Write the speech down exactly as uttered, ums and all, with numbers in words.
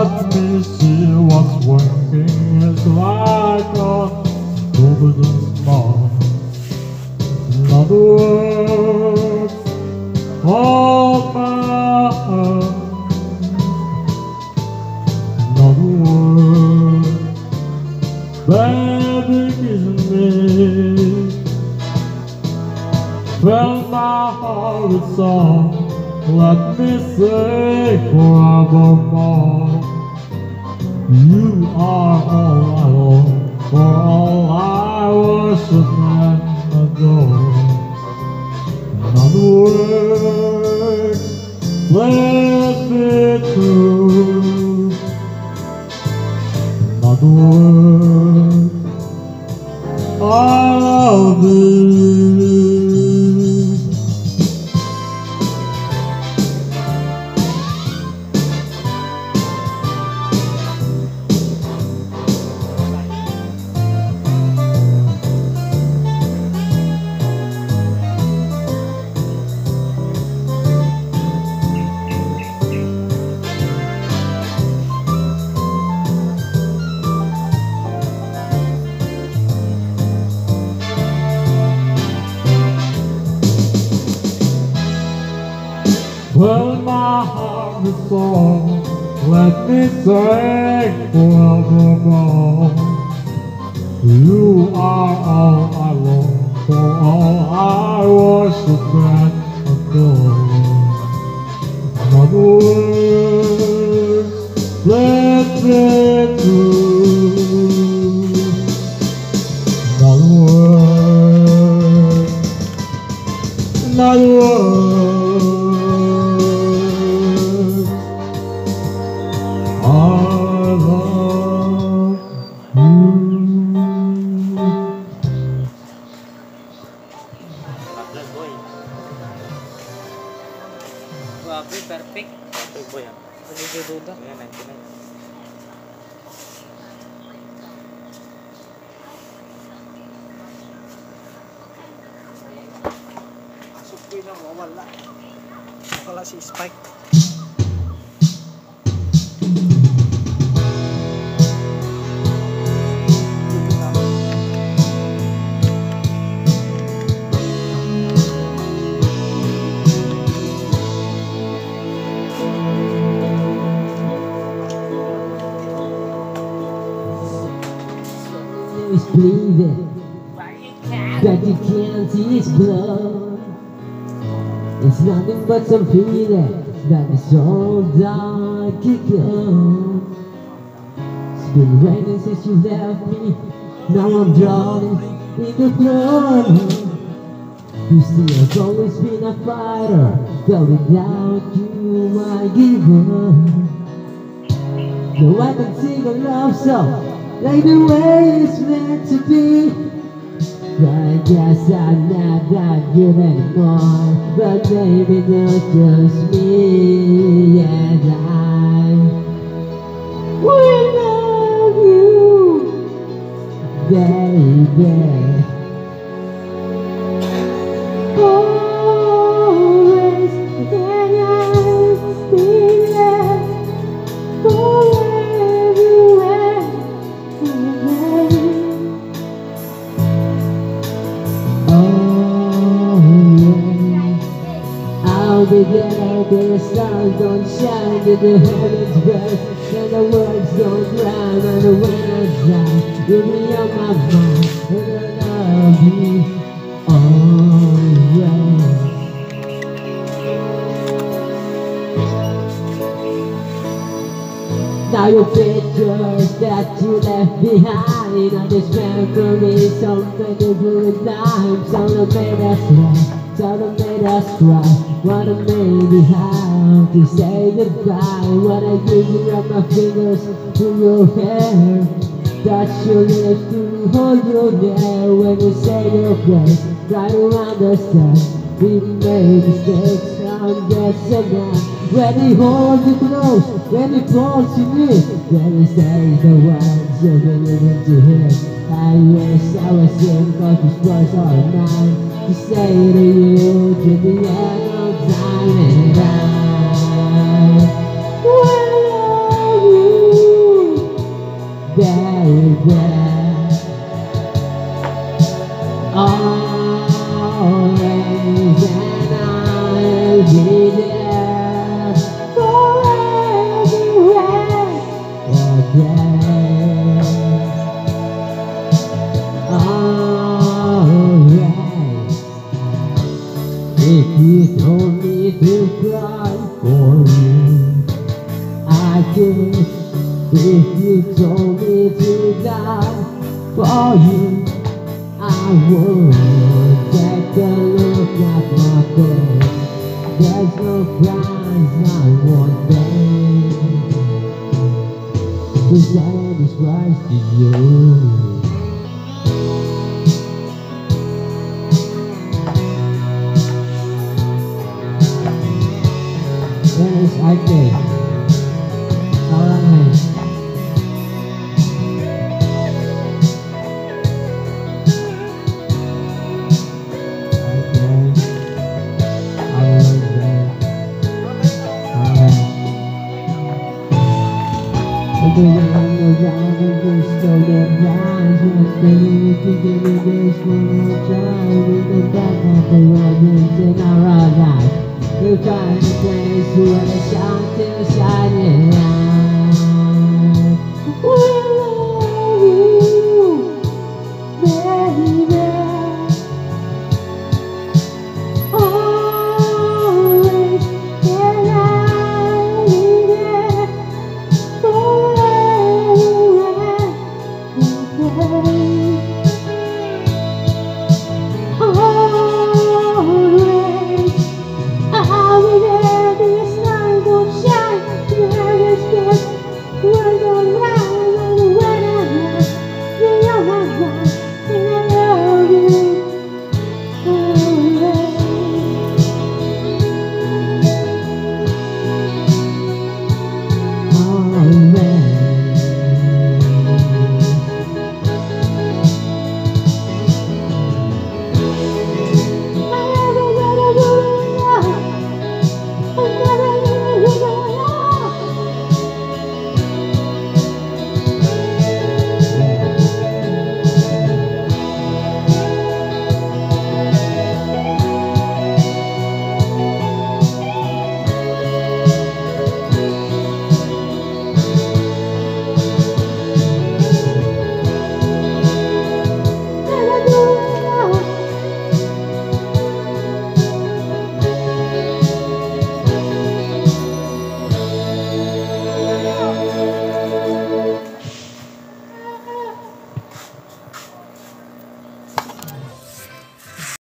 Let me see what's working. It's like a golden smile. In other words, hold my hand. In other words, baby, kiss me. Fill my heart with song. Let me say forevermore. You are all I long, for all I worship and adore. In other words, let me true. In other words, I love you. Fill my heart with song. Let me sing forevermore. You are all I long, for all I worship and adore. In other words, let me true. In other words, in other words, I love you. Grabe, perfect. Perfect po yan. Nagdududa. Ayan, ninety-nine. Pasok ko yun ang wala. Wala si Spike. Is bleeding, that you can't see his blood. It's nothing but some feeling that is all dark again. It's been raining since you left me. Now I'm drowning in the flood. You see, I've always been a fighter, but without you I give up. No, I can sing a love song like the way it's meant to be. But I guess I'm not that good anymore. But maybe not just me. And I will love you, baby. Always, and I'll be there for everywhere. I'll be there, the stars don't shine, and the heavens burst, and the words don't rhyme, and the winds die. You'll be on my mind, and I love you always. Now your pictures that you left behind are just memories, something to do with time. Some that made us laugh, some that made us cry. What a maybe how to say goodbye. When I give you up my fingers through your hair, touch your lips to hold you there. When you say your praise, try to understand. We made mistakes, I'm just a man. When he holds you close, when he calls you near, when he says the words you're willing to hear. I wish I was here, cause these words are mine to say to you to the end of time. And I will love you. like this. If you told me to die for you, I would. Take a look at my face. There's no price I won't pay to say this price to you. Dennis Ike, Sarangan. Do you know that we just stole their lives? What they need to give me this one more try. We go back off the road and in our lives. We'll find a place where the sun is shining.